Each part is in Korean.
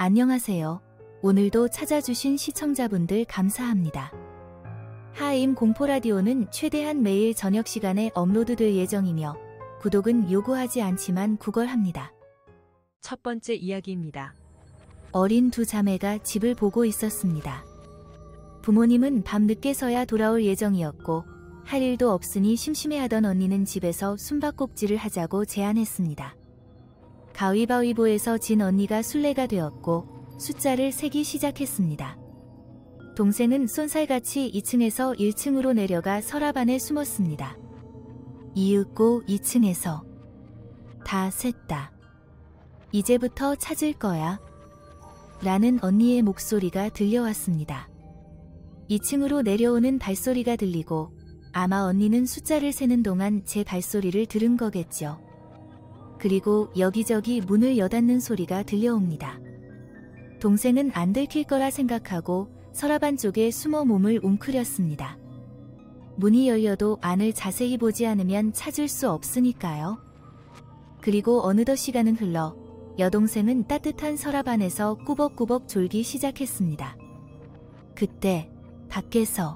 안녕하세요. 오늘도 찾아주신 시청자분들 감사합니다. 하임 공포라디오는 최대한 매일 저녁 시간에 업로드될 예정이며 구독은 요구하지 않지만 구걸합니다. 첫 번째 이야기입니다. 어린 두 자매가 집을 보고 있었습니다. 부모님은 밤늦게서야 돌아올 예정이었고 할 일도 없으니 심심해하던 언니는 집에서 숨바꼭질을 하자고 제안했습니다. 가위바위보에서 진 언니가 술래가 되었고 숫자를 세기 시작했습니다. 동생은 쏜살같이 2층에서 1층으로 내려가 서랍 안에 숨었습니다. 이윽고 2층에서 다 셌다. 이제부터 찾을 거야. 라는 언니의 목소리가 들려왔습니다. 2층으로 내려오는 발소리가 들리고 아마 언니는 숫자를 세는 동안 제 발소리를 들은 거겠죠. 그리고 여기저기 문을 여닫는 소리가 들려옵니다. 동생은 안 들킬 거라 생각하고 서랍 안쪽에 숨어 몸을 웅크렸습니다. 문이 열려도 안을 자세히 보지 않으면 찾을 수 없으니까요. 그리고 어느덧 시간은 흘러 여동생은 따뜻한 서랍 안에서 꾸벅꾸벅 졸기 시작했습니다. 그때 밖에서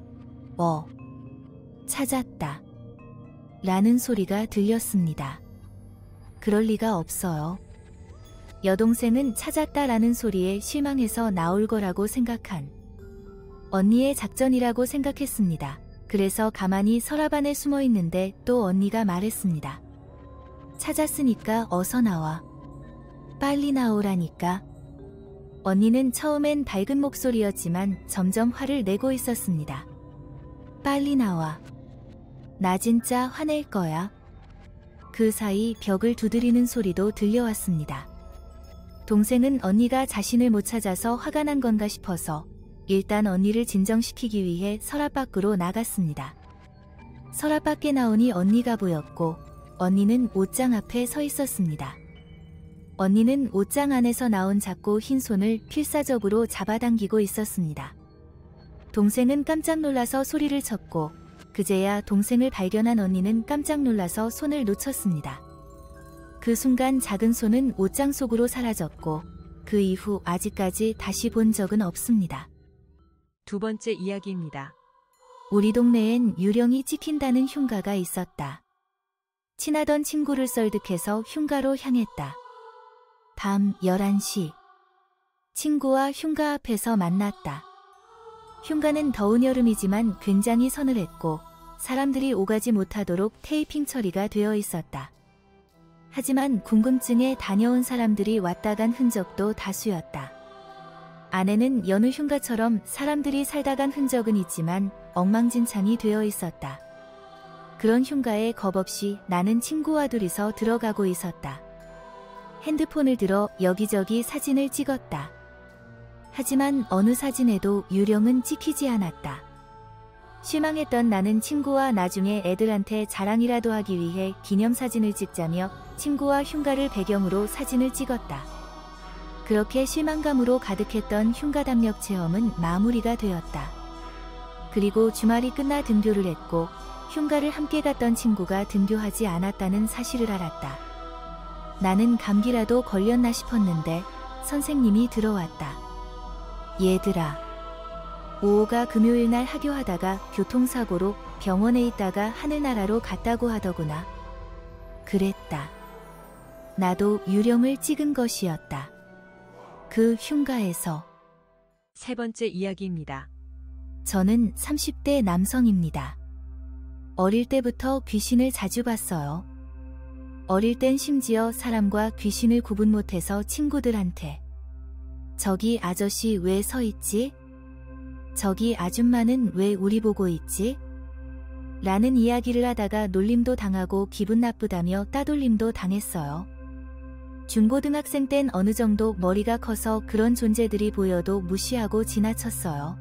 찾았다 라는 소리가 들렸습니다. 그럴 리가 없어요. 여동생은 찾았다라는 소리에 실망해서 나올 거라고 생각한 언니의 작전이라고 생각했습니다. 그래서 가만히 서랍 안에 숨어 있는데 또 언니가 말했습니다. 찾았으니까 어서 나와. 빨리 나오라니까. 언니는 처음엔 밝은 목소리였지만 점점 화를 내고 있었습니다. 빨리 나와. 나 진짜 화낼 거야. 그 사이 벽을 두드리는 소리도 들려왔습니다. 동생은 언니가 자신을 못 찾아서 화가 난 건가 싶어서 일단 언니를 진정시키기 위해 서랍 밖으로 나갔습니다. 서랍 밖에 나오니 언니가 보였고 언니는 옷장 앞에 서 있었습니다. 언니는 옷장 안에서 나온 작고 흰 손을 필사적으로 잡아당기고 있었습니다. 동생은 깜짝 놀라서 소리를 쳤고 그제야 동생을 발견한 언니는 깜짝 놀라서 손을 놓쳤습니다. 그 순간 작은 손은 옷장 속으로 사라졌고 그 이후 아직까지 다시 본 적은 없습니다. 두 번째 이야기입니다. 우리 동네엔 유령이 찍힌다는 흉가가 있었다. 친하던 친구를 썰득해서 흉가로 향했다. 밤 11시 친구와 흉가 앞에서 만났다. 흉가는 더운 여름이지만 굉장히 서늘했고 사람들이 오가지 못하도록 테이핑 처리가 되어 있었다. 하지만 궁금증에 다녀온 사람들이 왔다 간 흔적도 다수였다. 안에는 여느 흉가처럼 사람들이 살다 간 흔적은 있지만 엉망진창이 되어 있었다. 그런 흉가에 겁없이 나는 친구와 둘이서 들어가고 있었다. 핸드폰을 들어 여기저기 사진을 찍었다. 하지만 어느 사진에도 유령은 찍히지 않았다. 실망했던 나는 친구와 나중에 애들한테 자랑이라도 하기 위해 기념사진을 찍자며 친구와 흉가를 배경으로 사진을 찍었다. 그렇게 실망감으로 가득했던 흉가 담력 체험은 마무리가 되었다. 그리고 주말이 끝나 등교를 했고 흉가를 함께 갔던 친구가 등교하지 않았다는 사실을 알았다. 나는 감기라도 걸렸나 싶었는데 선생님이 들어왔다. 얘들아, 오호가 금요일 날 하교하다가 교통사고로 병원에 있다가 하늘나라로 갔다고 하더구나. 그랬다. 나도 유령을 찍은 것이었다. 그 흉가에서. 세 번째 이야기입니다. 저는 30대 남성입니다. 어릴 때부터 귀신을 자주 봤어요. 어릴 땐 심지어 사람과 귀신을 구분 못해서 친구들한테 저기 아저씨 왜 서 있지? 저기 아줌마는 왜 우리 보고 있지? 라는 이야기를 하다가 놀림도 당하고 기분 나쁘다며 따돌림도 당했어요. 중고등학생 땐 어느 정도 머리가 커서 그런 존재들이 보여도 무시하고 지나쳤어요.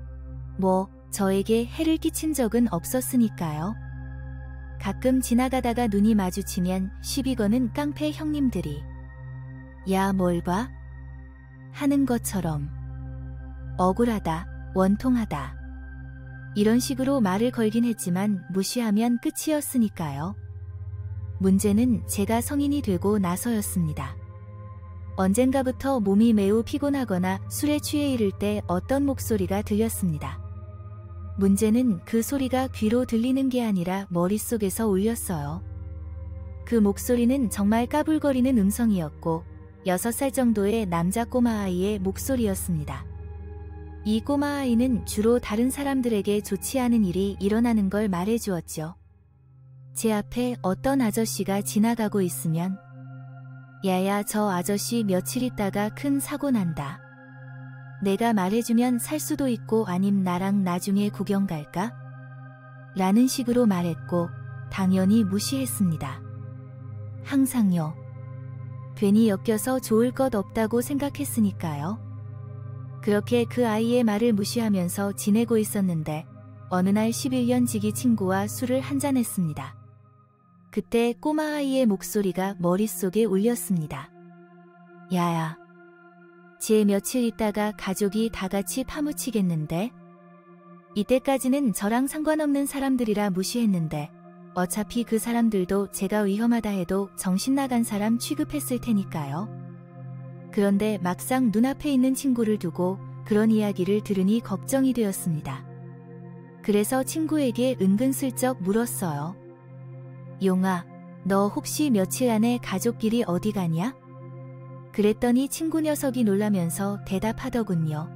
저에게 해를 끼친 적은 없었으니까요. 가끔 지나가다가 눈이 마주치면 시비 거는 깡패 형님들이 야, 뭘 봐? 하는 것처럼 억울하다, 원통하다 이런 식으로 말을 걸긴 했지만 무시하면 끝이었으니까요. 문제는 제가 성인이 되고 나서였습니다. 언젠가부터 몸이 매우 피곤하거나 술에 취해 이를 때 어떤 목소리가 들렸습니다. 문제는 그 소리가 귀로 들리는 게 아니라 머릿속에서 울렸어요. 그 목소리는 정말 까불거리는 음성이었고 6살 정도의 남자 꼬마아이의 목소리였습니다. 이 꼬마아이는 주로 다른 사람들에게 좋지 않은 일이 일어나는 걸 말해주었죠. 제 앞에 어떤 아저씨가 지나가고 있으면 야야, 저 아저씨 며칠 있다가 큰 사고 난다. 내가 말해주면 살 수도 있고 아님 나랑 나중에 구경 갈까? 라는 식으로 말했고 당연히 무시했습니다. 항상요. 괜히 엮여서 좋을 것 없다고 생각했으니까요. 그렇게 그 아이의 말을 무시하면서 지내고 있었는데 어느 날 11년 지기 친구와 술을 한잔했습니다. 그때 꼬마아이의 목소리가 머릿속에 울렸습니다. 야야, 쟤 며칠 있다가 가족이 다 같이 파묻히겠는데? 이때까지는 저랑 상관없는 사람들이라 무시했는데 어차피 그 사람들도 제가 위험하다 해도 정신 나간 사람 취급했을 테니까요. 그런데 막상 눈앞에 있는 친구를 두고 그런 이야기를 들으니 걱정이 되었습니다. 그래서 친구에게 은근슬쩍 물었어요. 용아, 너 혹시 며칠 안에 가족끼리 어디 가냐? 그랬더니 친구 녀석이 놀라면서 대답하더군요.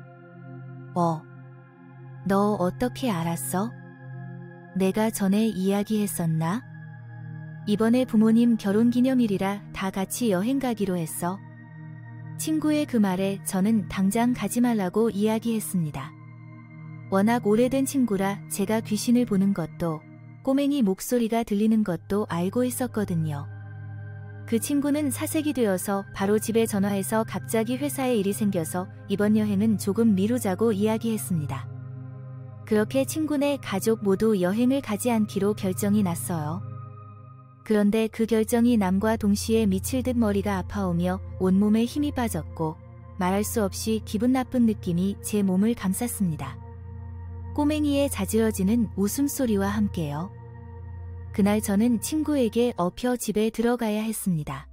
너 어떻게 알았어? 내가 전에 이야기했었나? 이번에 부모님 결혼기념일이라 다 같이 여행 가기로 했어. 친구의 그 말에 저는 당장 가지 말라고 이야기했습니다. 워낙 오래된 친구라 제가 귀신을 보는 것도 꼬맹이 목소리가 들리는 것도 알고 있었거든요. 그 친구는 사색이 되어서 바로 집에 전화해서 갑자기 회사에 일이 생겨서 이번 여행은 조금 미루자고 이야기했습니다. 그렇게 친구네 가족 모두 여행을 가지 않기로 결정이 났어요. 그런데 그 결정이 남과 동시에 미칠 듯 머리가 아파오며 온몸에 힘이 빠졌고 말할 수 없이 기분 나쁜 느낌이 제 몸을 감쌌습니다. 꼬맹이의 자지러지는 웃음소리와 함께요. 그날 저는 친구에게 업혀 집에 들어가야 했습니다.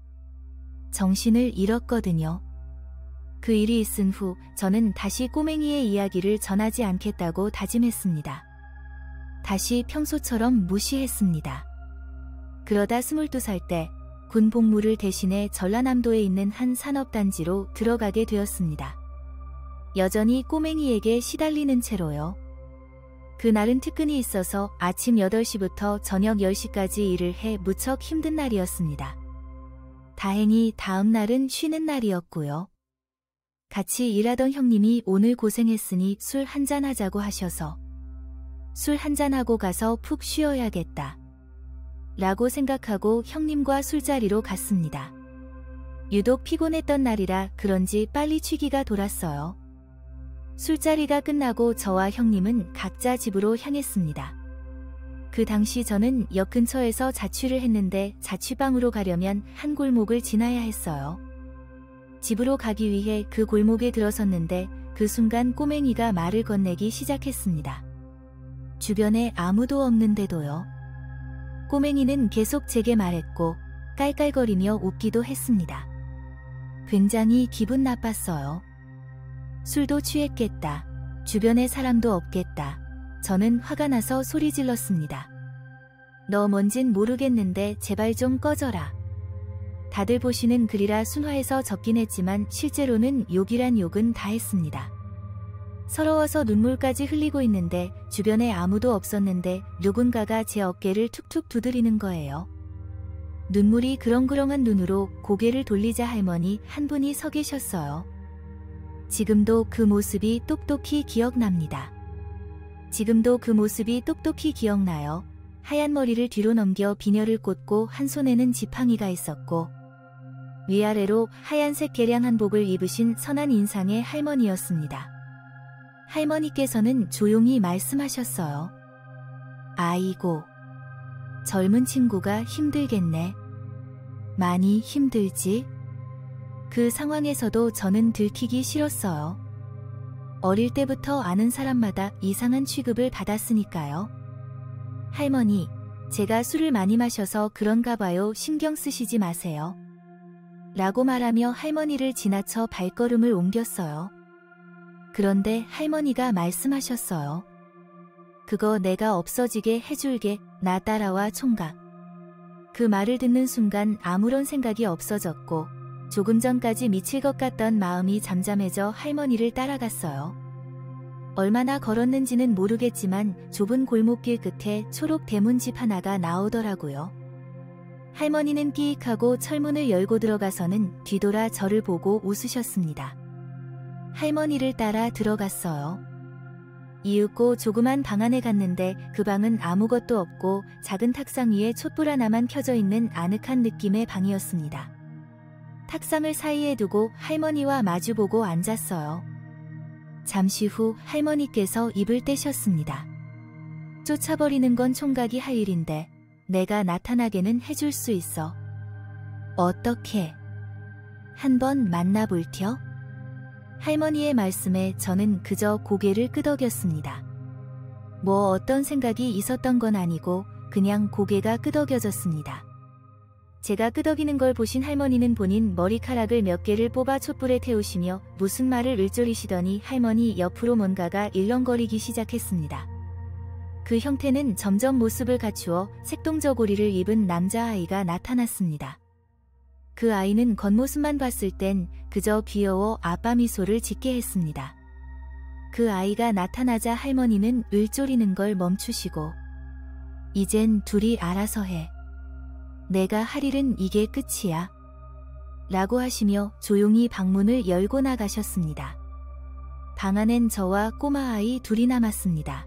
정신을 잃었거든요. 그 일이 있은 후 저는 다시 꼬맹이의 이야기를 전하지 않겠다고 다짐했습니다. 다시 평소처럼 무시했습니다. 그러다 22살 때 군 복무를 대신해 전라남도에 있는 한 산업단지로 들어가게 되었습니다. 여전히 꼬맹이에게 시달리는 채로요. 그날은 특근이 있어서 아침 8시부터 저녁 10시까지 일을 해 무척 힘든 날이었습니다. 다행히 다음 날은 쉬는 날이었고요. 같이 일하던 형님이 오늘 고생했으니 술 한잔 하자고 하셔서 술 한잔하고 가서 푹 쉬어야겠다 라고 생각하고 형님과 술자리로 갔습니다. 유독 피곤했던 날이라 그런지 빨리 취기가 돌았어요. 술자리가 끝나고 저와 형님은 각자 집으로 향했습니다. 그 당시 저는 역 근처에서 자취를 했는데 자취방으로 가려면 한 골목을 지나야 했어요. 집으로 가기 위해 그 골목에 들어섰는데 그 순간 꼬맹이가 말을 건네기 시작했습니다. 주변에 아무도 없는데도요. 꼬맹이는 계속 제게 말했고 깔깔거리며 웃기도 했습니다. 굉장히 기분 나빴어요. 술도 취했겠다. 주변에 사람도 없겠다. 저는 화가 나서 소리 질렀습니다. 너 뭔진 모르겠는데 제발 좀 꺼져라. 다들 보시는 글이라 순화해서 적긴 했지만 실제로는 욕이란 욕은 다 했습니다. 서러워서 눈물까지 흘리고 있는데 주변에 아무도 없었는데 누군가가 제 어깨를 툭툭 두드리는 거예요. 눈물이 그렁그렁한 눈으로 고개를 돌리자 할머니 한 분이 서 계셨어요. 지금도 그 모습이 똑똑히 기억납니다. 지금도 그 모습이 똑똑히 기억나요. 하얀 머리를 뒤로 넘겨 비녀를 꽂고 한 손에는 지팡이가 있었고 위아래로 하얀색 개량 한복을 입으신 선한 인상의 할머니였습니다. 할머니께서는 조용히 말씀하셨어요. 아이고, 젊은 친구가 힘들겠네. 많이 힘들지? 그 상황에서도 저는 들키기 싫었어요. 어릴 때부터 아는 사람마다 이상한 취급을 받았으니까요. 할머니, 제가 술을 많이 마셔서 그런가 봐요. 신경 쓰시지 마세요. 라고 말하며 할머니를 지나쳐 발걸음을 옮겼어요. 그런데 할머니가 말씀하셨어요. 그거 내가 없어지게 해줄게. 나 따라와 총각. 그 말을 듣는 순간 아무런 생각이 없어졌고 조금 전까지 미칠 것 같던 마음이 잠잠해져 할머니를 따라갔어요. 얼마나 걸었는지는 모르겠지만 좁은 골목길 끝에 초록 대문집 하나가 나오더라고요. 할머니는 끼익하고 철문을 열고 들어가서는 뒤돌아 저를 보고 웃으셨습니다. 할머니를 따라 들어갔어요. 이윽고 조그만 방 안에 갔는데 그 방은 아무것도 없고 작은 탁상 위에 촛불 하나만 켜져 있는 아늑한 느낌의 방이었습니다. 탁상을 사이에 두고 할머니와 마주보고 앉았어요. 잠시 후 할머니께서 입을 떼셨습니다. 쫓아버리는 건 총각이 할 일인데 내가 나타나게는 해줄 수 있어. 어떻게? 한번 만나볼텨? 할머니의 말씀에 저는 그저 고개를 끄덕였습니다. 뭐 어떤 생각이 있었던 건 아니고 그냥 고개가 끄덕여졌습니다. 제가 끄덕이는 걸 보신 할머니는 본인 머리카락을 몇 개를 뽑아 촛불에 태우시며 무슨 말을 읊조리시더니 할머니 옆으로 뭔가가 일렁거리기 시작했습니다. 그 형태는 점점 모습을 갖추어 색동저고리를 입은 남자아이가 나타났습니다. 그 아이는 겉모습만 봤을 땐 그저 귀여워 아빠 미소를 짓게 했습니다. 그 아이가 나타나자 할머니는 읊조리는 걸 멈추시고 이젠 둘이 알아서 해. 내가 할 일은 이게 끝이야. 라고 하시며 조용히 방문을 열고 나가셨습니다. 방 안엔 저와 꼬마아이 둘이 남았습니다.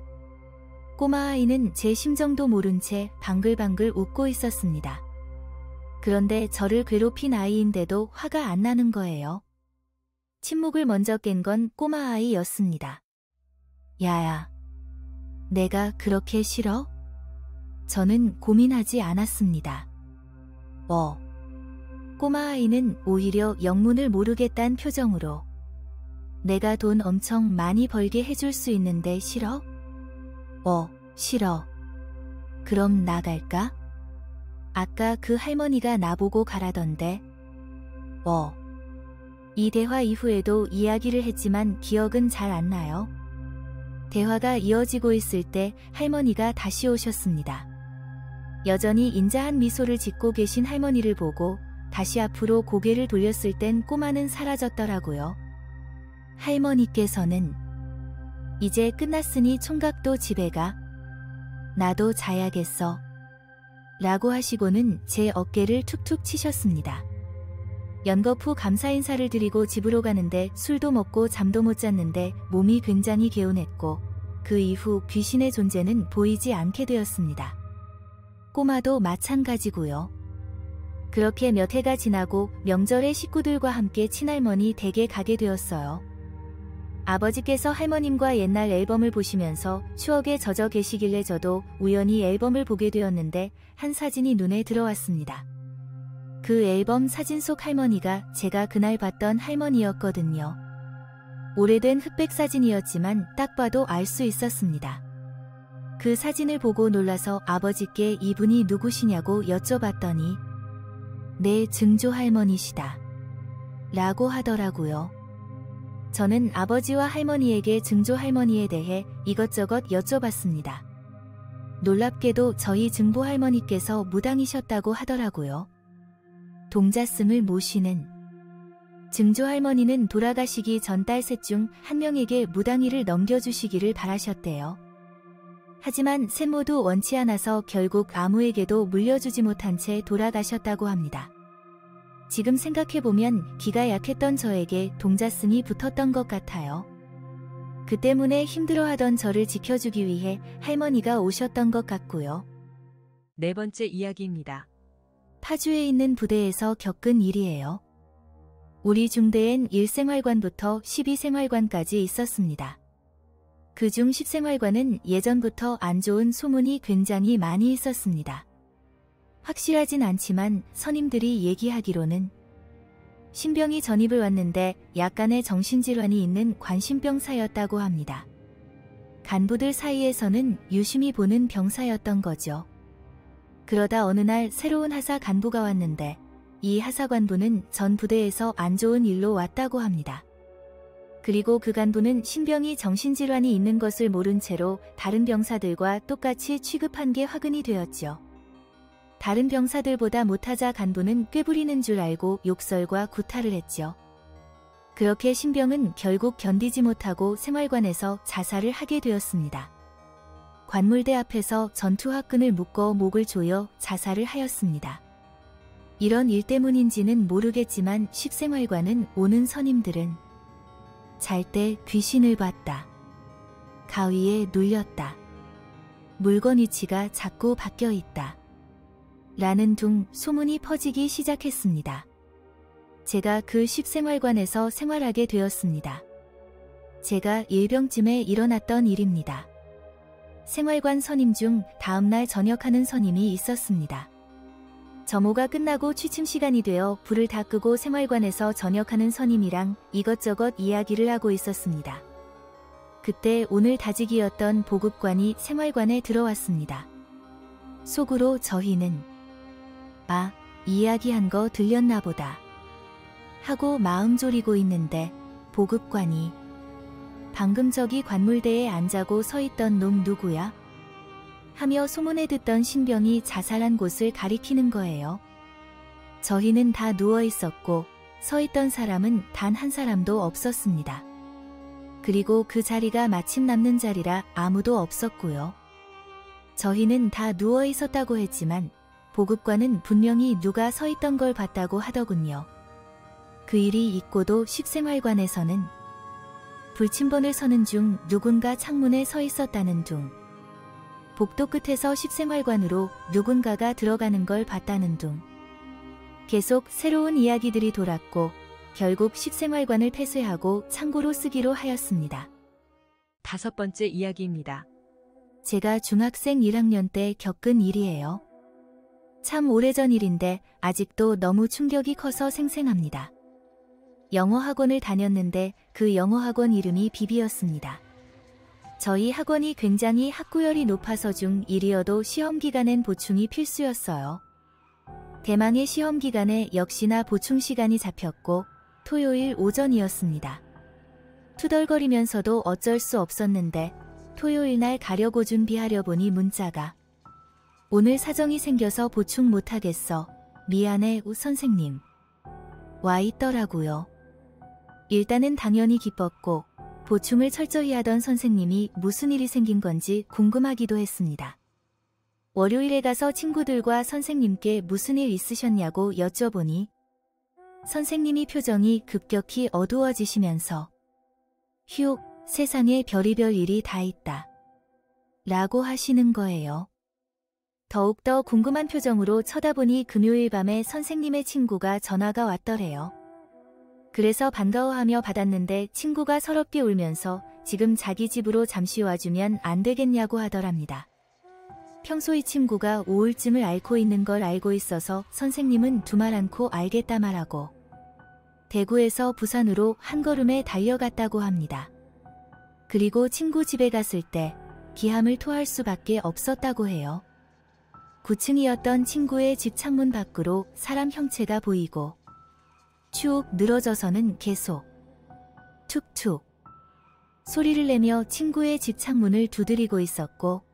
꼬마아이는 제 심정도 모른 채 방글방글 웃고 있었습니다. 그런데 저를 괴롭힌 아이인데도 화가 안 나는 거예요. 침묵을 먼저 깬 건 꼬마아이였습니다. 야야, 내가 그렇게 싫어? 저는 고민하지 않았습니다. 꼬마아이는 오히려 영문을 모르겠다는 표정으로 내가 돈 엄청 많이 벌게 해줄 수 있는데 싫어? 싫어. 그럼 나갈까? 아까 그 할머니가 나보고 가라던데. 이 대화 이후에도 이야기를 했지만 기억은 잘 안 나요. 대화가 이어지고 있을 때 할머니가 다시 오셨습니다. 여전히 인자한 미소를 짓고 계신 할머니를 보고 다시 앞으로 고개를 돌렸을 땐 꼬마는 사라졌더라고요. 할머니께서는 이제 끝났으니 총각도 집에 가. 나도 자야겠어. 라고 하시고는 제 어깨를 툭툭 치셨습니다. 연겁 후 감사 인사를 드리고 집으로 가는데 술도 먹고 잠도 못 잤는데 몸이 굉장히 개운했고 그 이후 귀신의 존재는 보이지 않게 되었습니다. 꼬마도 마찬가지고요. 그렇게 몇 해가 지나고 명절에 식구들과 함께 친할머니 댁에 가게 되었어요. 아버지께서 할머님과 옛날 앨범을 보시면서 추억에 젖어 계시길래 저도 우연히 앨범을 보게 되었는데 한 사진이 눈에 들어왔습니다. 그 앨범 사진 속 할머니가 제가 그날 봤던 할머니였거든요. 오래된 흑백 사진이었지만 딱 봐도 알 수 있었습니다. 그 사진을 보고 놀라서 아버지께 이분이 누구시냐고 여쭤봤더니 내 증조 할머니시다 라고 하더라고요. 저는 아버지와 할머니에게 증조 할머니에 대해 이것저것 여쭤봤습니다. 놀랍게도 저희 증보 할머니께서 무당이셨다고 하더라고요. 동자승을 모시는 증조 할머니는 돌아가시기 전 딸 셋 중 한 명에게 무당이를 넘겨주시기를 바라셨대요. 하지만 셋 모두 원치 않아서 결국 아무에게도 물려주지 못한 채 돌아가셨다고 합니다. 지금 생각해보면 기가 약했던 저에게 동자승이 붙었던 것 같아요. 그 때문에 힘들어하던 저를 지켜주기 위해 할머니가 오셨던 것 같고요. 네 번째 이야기입니다. 파주에 있는 부대에서 겪은 일이에요. 우리 중대엔 1생활관부터 12생활관까지 있었습니다. 그중 10생활관은 예전부터 안 좋은 소문이 굉장히 많이 있었습니다. 확실하진 않지만 선임들이 얘기하기로는 신병이 전입을 왔는데 약간의 정신질환이 있는 관심병사였다고 합니다. 간부들 사이에서는 유심히 보는 병사였던 거죠. 그러다 어느 날 새로운 하사 간부가 왔는데 이 하사관부는 전 부대에서 안 좋은 일로 왔다고 합니다. 그리고 그 간부는 신병이 정신질환이 있는 것을 모른 채로 다른 병사들과 똑같이 취급한 게 화근이 되었죠. 다른 병사들보다 못하자 간부는 꾀부리는 줄 알고 욕설과 구타를 했죠. 그렇게 신병은 결국 견디지 못하고 생활관에서 자살을 하게 되었습니다. 관물대 앞에서 전투 화끈을 묶어 목을 조여 자살을 하였습니다. 이런 일 때문인지는 모르겠지만 식생활관은 오는 선임들은 잘 때 귀신을 봤다. 가위에 눌렸다. 물건 위치가 자꾸 바뀌어 있다. 라는 둥 소문이 퍼지기 시작했습니다. 제가 그 식생활관에서 생활하게 되었습니다. 제가 일병쯤에 일어났던 일입니다. 생활관 선임 중 다음날 전역하는 선임이 있었습니다. 점호가 끝나고 취침 시간이 되어 불을 다 끄고 생활관에서 전역하는 선임이랑 이것저것 이야기를 하고 있었습니다. 그때 오늘 다지기였던 보급관이 생활관에 들어왔습니다. 속으로 저희는 아, 이야기한 거 들렸나 보다 하고 마음 졸이고 있는데 보급관이 방금 저기 관물대에 앉아고 서 있던 놈 누구야? 하며 소문에 듣던 신병이 자살한 곳을 가리키는 거예요. 저희는 다 누워 있었고 서 있던 사람은 단 한 사람도 없었습니다. 그리고 그 자리가 마침 남는 자리라 아무도 없었고요. 저희는 다 누워 있었다고 했지만 보급관은 분명히 누가 서 있던 걸 봤다고 하더군요. 그 일이 있고도 식생활관에서는 불침번을 서는 중 누군가 창문에 서 있었다는 둥, 복도 끝에서 식생활관으로 누군가가 들어가는 걸 봤다는 둥. 계속 새로운 이야기들이 돌았고 결국 식생활관을 폐쇄하고 창고로 쓰기로 하였습니다. 5번째 이야기입니다. 제가 중학생 1학년 때 겪은 일이에요. 참 오래전 일인데 아직도 너무 충격이 커서 생생합니다. 영어 학원을 다녔는데 그 영어 학원 이름이 비비였습니다. 저희 학원이 굉장히 학구열이 높아서 중1이어도 시험 기간엔 보충이 필수였어요. 대망의 시험 기간에 역시나 보충 시간이 잡혔고 토요일 오전이었습니다. 투덜거리면서도 어쩔 수 없었는데 토요일 날 가려고 준비하려 보니 문자가 오늘 사정이 생겨서 보충 못하겠어. 미안해 우 선생님. 와 있더라고요. 일단은 당연히 기뻤고 보충을 철저히 하던 선생님이 무슨 일이 생긴 건지 궁금하기도 했습니다. 월요일에 가서 친구들과 선생님께 무슨 일 있으셨냐고 여쭤보니 선생님이 표정이 급격히 어두워지시면서 휴, 세상에 별의별 일이 다 있다. 라고 하시는 거예요. 더욱더 궁금한 표정으로 쳐다보니 금요일 밤에 선생님의 친구가 전화가 왔더래요. 그래서 반가워하며 받았는데 친구가 서럽게 울면서 지금 자기 집으로 잠시 와주면 안 되겠냐고 하더랍니다. 평소 이 친구가 우울증을 앓고 있는 걸 알고 있어서 선생님은 두말 않고 알겠다 말하고 대구에서 부산으로 한 걸음에 달려갔다고 합니다. 그리고 친구 집에 갔을 때 기함을 토할 수밖에 없었다고 해요. 9층이었던 친구의 집 창문 밖으로 사람 형체가 보이고 쭉 늘어져서는 계속 툭툭 소리를 내며 친구의 집 창문을 두드리고 있었고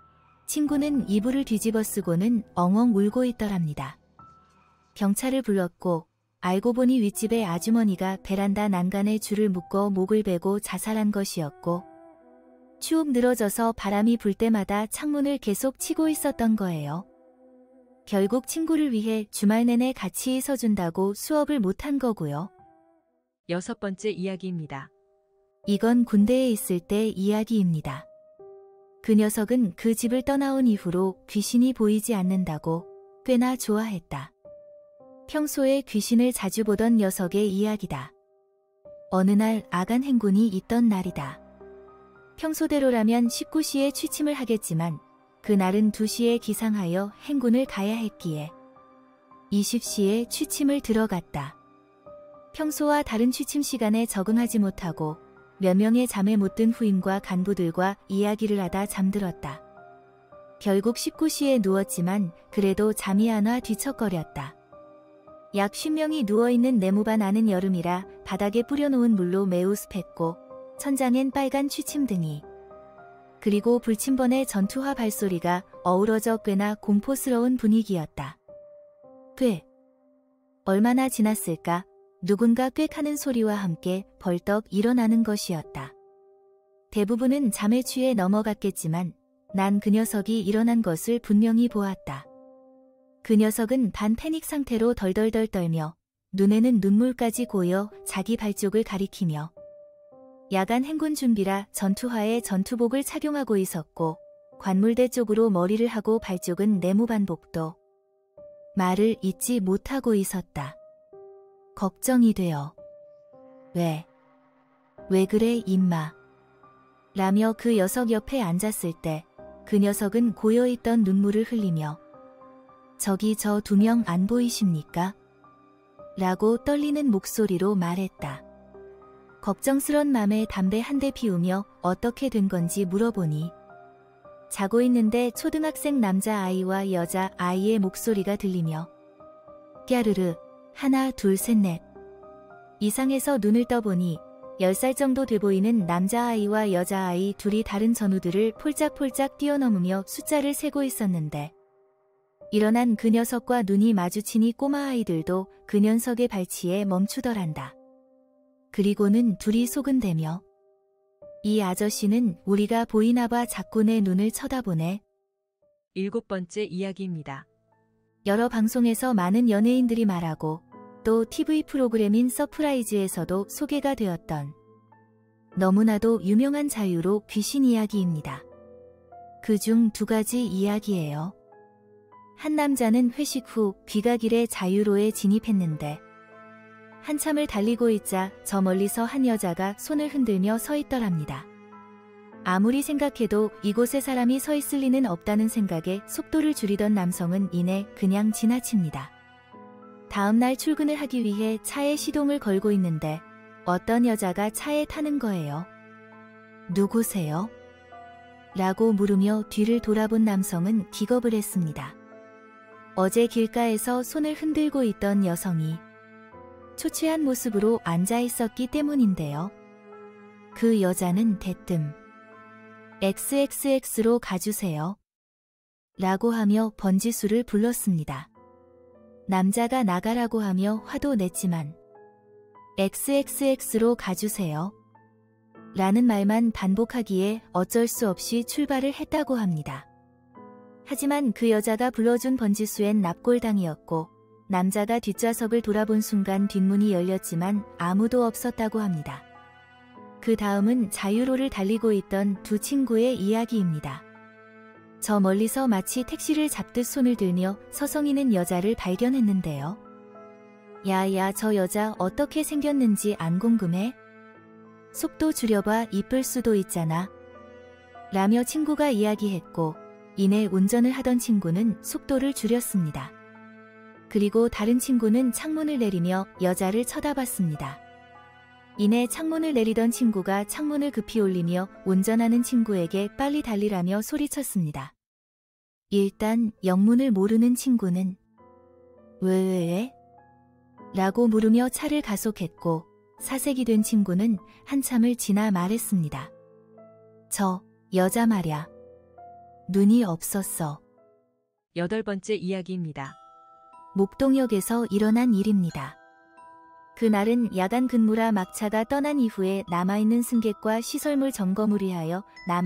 친구는 이불을 뒤집어 쓰고는 엉엉 울고 있더랍니다. 경찰을 불렀고 알고 보니 윗집의 아주머니가 베란다 난간에 줄을 묶어 목을 베고 자살한 것이었고 쭉 늘어져서 바람이 불 때마다 창문을 계속 치고 있었던 거예요. 결국 친구를 위해 주말 내내 같이 있어준다고 수업을 못한 거고요. 6번째 이야기입니다. 이건 군대에 있을 때 이야기입니다. 그 녀석은 그 집을 떠나온 이후로 귀신이 보이지 않는다고 꽤나 좋아했다. 평소에 귀신을 자주 보던 녀석의 이야기다. 어느 날 아간 행군이 있던 날이다. 평소대로라면 19시에 취침을 하겠지만 그날은 2시에 기상하여 행군을 가야 했기에 20시에 취침을 들어갔다. 평소와 다른 취침 시간에 적응하지 못하고 몇 명의 잠에 못 든 후임과 간부들과 이야기를 하다 잠들었다. 결국 19시에 누웠지만 그래도 잠이 안 와 뒤척거렸다. 약 50명이 누워있는 네모반 안은 여름이라 바닥에 뿌려놓은 물로 매우 습했고 천장엔 빨간 취침등이 그리고 불침번의 전투화 발소리가 어우러져 꽤나 공포스러운 분위기였다. 꽤 얼마나 지났을까 누군가 꽥하는 소리와 함께 벌떡 일어나는 것이었다. 대부분은 잠에 취해 넘어갔겠지만 난 그 녀석이 일어난 것을 분명히 보았다. 그 녀석은 반 패닉 상태로 덜덜덜 떨며 눈에는 눈물까지 고여 자기 발쪽을 가리키며 야간 행군 준비라 전투화에 전투복을 착용하고 있었고 관물대 쪽으로 머리를 하고 발쪽은 네모반복도 말을 잇지 못하고 있었다. 걱정이 되어 왜 그래 임마 라며 그 녀석 옆에 앉았을 때 그 녀석은 고여있던 눈물을 흘리며 저기 저 2명 안 보이십니까? 라고 떨리는 목소리로 말했다. 걱정스런 맘에 담배 한 대 피우며 어떻게 된 건지 물어보니 자고 있는데 초등학생 남자아이와 여자아이의 목소리가 들리며 깨르르 하나 둘 셋 넷 이상해서 눈을 떠보니 10살 정도 돼 보이는 남자아이와 여자아이 둘이 다른 전우들을 폴짝폴짝 뛰어넘으며 숫자를 세고 있었는데 일어난 그 녀석과 눈이 마주치니 꼬마아이들도 그 녀석의 발치에 멈추더란다. 그리고는 둘이 소근대며 이 아저씨는 우리가 보이나봐 자꾸 내 눈을 쳐다보네. 7번째 이야기입니다. 여러 방송에서 많은 연예인들이 말하고 또 TV 프로그램인 서프라이즈에서도 소개가 되었던 너무나도 유명한 자유로 귀신 이야기입니다. 그중 2가지 이야기예요. 한 남자는 회식 후 귀가길에 자유로에 진입했는데 한참을 달리고 있자 저 멀리서 한 여자가 손을 흔들며 서 있더랍니다. 아무리 생각해도 이곳에 사람이 서 있을 리는 없다는 생각에 속도를 줄이던 남성은 이내 그냥 지나칩니다. 다음날 출근을 하기 위해 차에 시동을 걸고 있는데 어떤 여자가 차에 타는 거예요. 누구세요? 라고 물으며 뒤를 돌아본 남성은 기겁을 했습니다. 어제 길가에서 손을 흔들고 있던 여성이 초췌한 모습으로 앉아 있었기 때문인데요. 그 여자는 대뜸 XXX로 가주세요. 라고 하며 번지수를 불렀습니다. 남자가 나가라고 하며 화도 냈지만 XXX로 가주세요. 라는 말만 반복하기에 어쩔 수 없이 출발을 했다고 합니다. 하지만 그 여자가 불러준 번지수엔 납골당이었고 남자가 뒷좌석을 돌아본 순간 뒷문이 열렸지만 아무도 없었다고 합니다. 그 다음은 자유로를 달리고 있던 2 친구의 이야기입니다. 저 멀리서 마치 택시를 잡듯 손을 들며 서성이는 여자를 발견했는데요. 야야 저 여자 어떻게 생겼는지 안 궁금해? 속도 줄여봐 이쁠 수도 있잖아. 라며 친구가 이야기했고 이내 운전을 하던 친구는 속도를 줄였습니다. 그리고 다른 친구는 창문을 내리며 여자를 쳐다봤습니다. 이내 창문을 내리던 친구가 창문을 급히 올리며 운전하는 친구에게 빨리 달리라며 소리쳤습니다. 일단 영문을 모르는 친구는 왜? 라고 물으며 차를 가속했고 사색이 된 친구는 한참을 지나 말했습니다. 저 여자 말야. 눈이 없었어. 8번째 이야기입니다. 목동역에서 일어난 일입니다. 그날은 야간 근무라 막차가 떠난 이후에 남아있는 승객과 시설물 점검을 위하여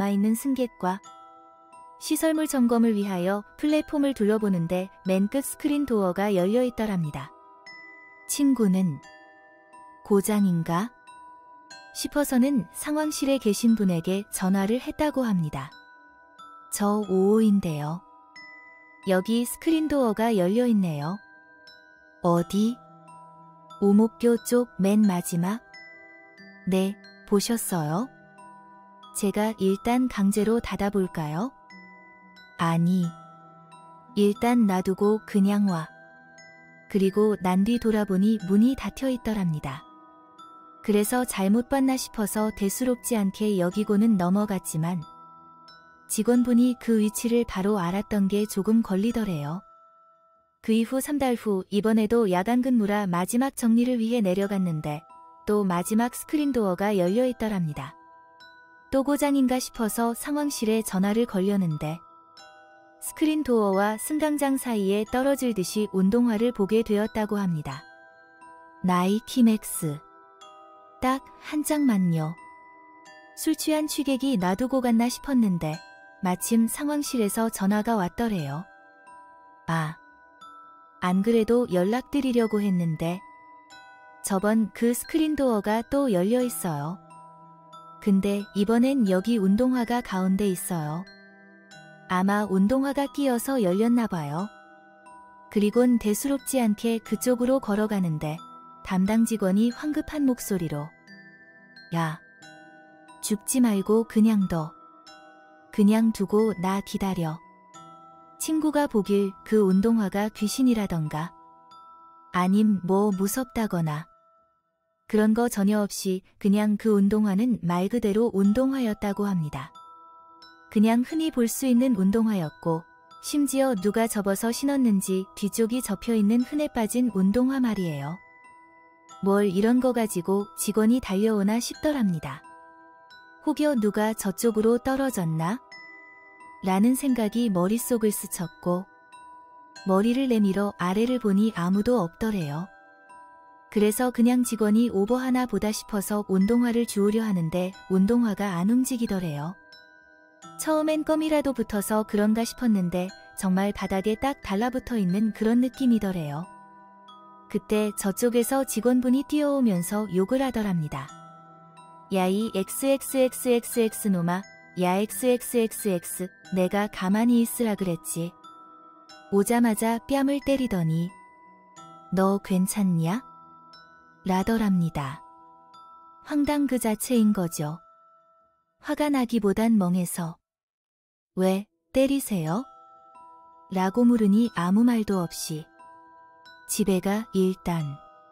시설물 점검을 위하여 플랫폼을 둘러보는데 맨 끝 스크린 도어가 열려있더랍니다. 친구는 고장인가? 싶어서는 상황실에 계신 분에게 전화를 했다고 합니다. 저 5호인데요. 여기 스크린 도어가 열려있네요. 어디? 오목교 쪽 맨 마지막? 네, 보셨어요? 제가 일단 강제로 닫아볼까요? 아니, 일단 놔두고 그냥 와. 그리고 난 뒤 돌아보니 문이 닫혀 있더랍니다. 그래서 잘못 봤나 싶어서 대수롭지 않게 여기고는 넘어갔지만 직원분이 그 위치를 바로 알았던 게 조금 걸리더래요. 그 이후 3달 후 이번에도 야간 근무라 마지막 정리를 위해 내려갔는데 또 마지막 스크린 도어가 열려 있더랍니다. 또 고장인가 싶어서 상황실에 전화를 걸려는데 스크린 도어와 승강장 사이에 떨어질 듯이 운동화를 보게 되었다고 합니다. 나이키맥스. 딱 한 장만요. 술 취한 취객이 놔두고 갔나 싶었는데 마침 상황실에서 전화가 왔더래요. 아, 안 그래도 연락드리려고 했는데 저번 그 스크린 도어가 또 열려 있어요. 근데 이번엔 여기 운동화가 가운데 있어요. 아마 운동화가 끼어서 열렸나 봐요. 그리곤 대수롭지 않게 그쪽으로 걸어가는데 담당 직원이 황급한 목소리로 야, 죽지 말고 그냥 그냥 두고 나 기다려. 친구가 보길 그 운동화가 귀신이라던가 아님 뭐 무섭다거나 그런 거 전혀 없이 그냥 그 운동화는 말 그대로 운동화였다고 합니다. 그냥 흔히 볼 수 있는 운동화였고 심지어 누가 접어서 신었는지 뒤쪽이 접혀있는 흔해 빠진 운동화 말이에요. 뭘 이런 거 가지고 직원이 달려오나 싶더랍니다. 혹여 누가 저쪽으로 떨어졌나? 라는 생각이 머릿속을 스쳤고 머리를 내밀어 아래를 보니 아무도 없더래요. 그래서 그냥 직원이 오버하나 보다 싶어서 운동화를 주우려 하는데 운동화가 안 움직이더래요. 처음엔 껌이라도 붙어서 그런가 싶었는데 정말 바닥에 딱 달라붙어 있는 그런 느낌이더래요. 그때 저쪽에서 직원분이 뛰어오면서 욕을 하더랍니다. 야 이 XXXXX 놈아, 야 XXXX 내가 가만히 있으라 그랬지. 오자마자 뺨을 때리더니 너 괜찮냐? 라더랍니다. 황당 그 자체인 거죠. 화가 나기보단 멍해서 왜 때리세요? 라고 물으니 아무 말도 없이 집에 가 일단.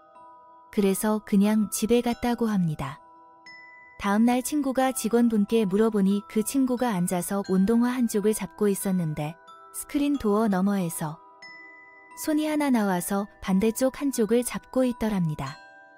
그래서 그냥 집에 갔다고 합니다. 다음날 친구가 직원분께 물어보니 그 친구가 앉아서 운동화 한쪽을 잡고 있었는데 스크린 도어 너머에서 손이 하나 나와서 반대쪽 한쪽을 잡고 있더랍니다.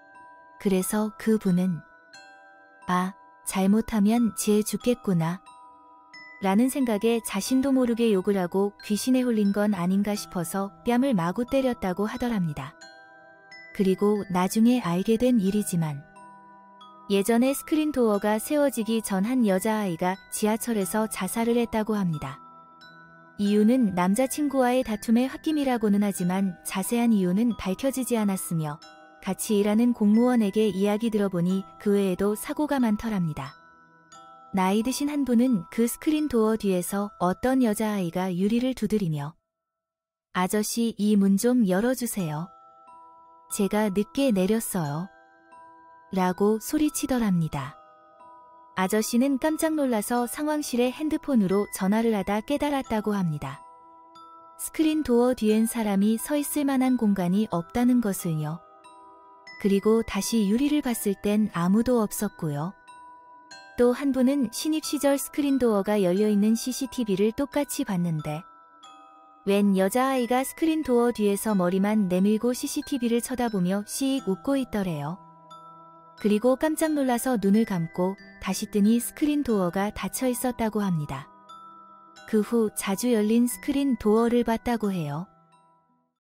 그래서 그분은 아, 잘못하면 쟤 죽겠구나 라는 생각에 자신도 모르게 욕을 하고 귀신에 홀린 건 아닌가 싶어서 뺨을 마구 때렸다고 하더랍니다. 그리고 나중에 알게 된 일이지만 예전에 스크린 도어가 세워지기 전 한 여자아이가 지하철에서 자살을 했다고 합니다. 이유는 남자친구와의 다툼의 홧김이라고는 하지만 자세한 이유는 밝혀지지 않았으며 같이 일하는 공무원에게 이야기 들어보니 그 외에도 사고가 많더랍니다. 나이 드신 한 분은 그 스크린 도어 뒤에서 어떤 여자아이가 유리를 두드리며 아저씨 이 문 좀 열어주세요. 제가 늦게 내렸어요. 라고 소리치더랍니다. 아저씨는 깜짝 놀라서 상황실에 핸드폰으로 전화를 하다 깨달았다고 합니다. 스크린 도어 뒤엔 사람이 서 있을 만한 공간이 없다는 것을요. 그리고 다시 유리를 봤을 땐 아무도 없었고요. 또 한 분은 신입 시절 스크린 도어가 열려있는 CCTV를 똑같이 봤는데 웬 여자아이가 스크린 도어 뒤에서 머리만 내밀고 CCTV를 쳐다보며 씩 웃고 있더래요. 그리고 깜짝 놀라서 눈을 감고 다시 뜨니 스크린 도어가 닫혀 있었다고 합니다. 그 후 자주 열린 스크린 도어를 봤다고 해요.